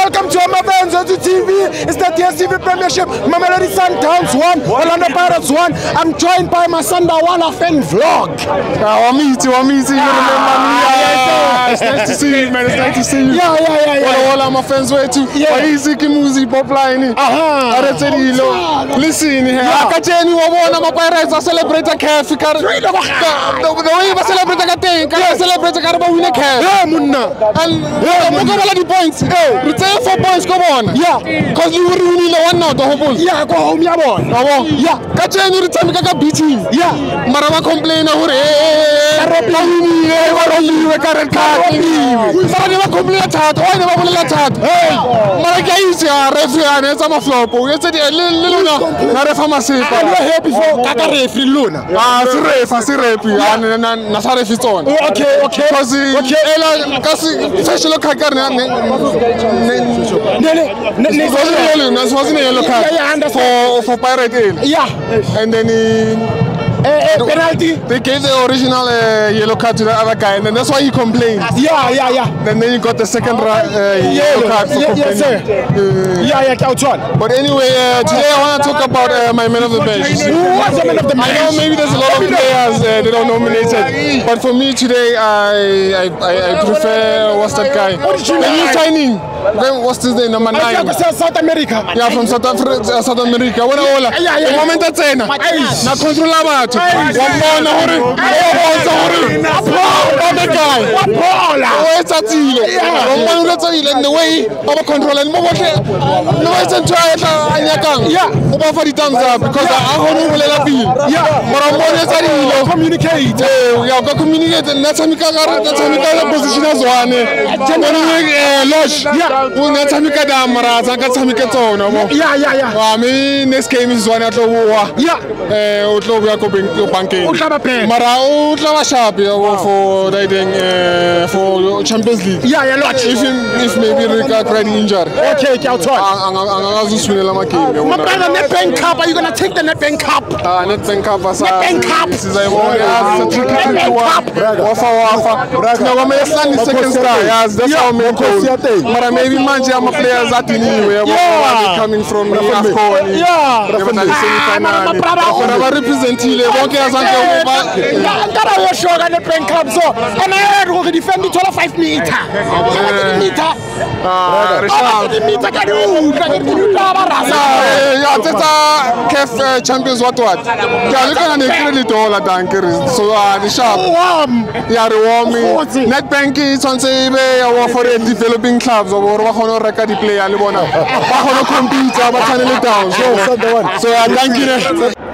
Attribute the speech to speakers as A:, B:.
A: welcome to FANS Wethu TV. It's the DSTV Premiership. Mamelodi Sundowns 1, Orlando Pirates 1. I'm joined by my Sundowns fan vlog.
B: It's nice to see you, man. It's nice to see you.
A: Yeah.
B: All my fans Wethu. Easy music pop line. Listen here. I can't my Pirates are celebrate a CAF. The way you celebrate a thing, can celebrate a win a CAF. And look at all the points. Return 4 points, come on. Yeah. Because you will win the one now, the whole ball. Yeah, go home, yeah. Yeah. Catch any time you can beat him. Yeah. Marama complain over it. Current card. I never complain at heart. I never will let heart. Hey, Maraka is a referee and some flop. You said a little not a pharmacy. I'm here before Kaka referee Luna. Referee and Nasaref is on. Okay. Because special card wasn't a yellow card for Pirate Hill. Yeah. And then penalty. They gave the original yellow card to the other guy, and then that's why he complained. Yeah. Then you got the second yellow card for complaining. But anyway, today I want to talk about my man of the bench. Who was the man of the bench? I know maybe there's a lot of players that are nominated, but for me today, I prefer what's that guy? The new signing. What's his name? Number 9. South America. Yeah, from South America. What the moment that's in. Na control about. One the way our control and more no way to try over for the thumbs up because I want to communicate. Yeah, communicate and that's how we can position as one. I mean, this game is one at the war. For Champions League. If maybe Rika already injured. Okay, my brother, NetBank Cup. Are you gonna take the NetBank Cup? NetBank Cup. NetBank Cup. Second star. Yes, that's how me go. But maybe I'm a players that coming from the AFCON. Yeah. Representing I defend the 5 meter. CAF champions what? Yeah, look at the credit all at Dankers. So the sharp. Yeah, the warm. NetBank is on say for the developing clubs or what record the player. I want to compete. So thank you.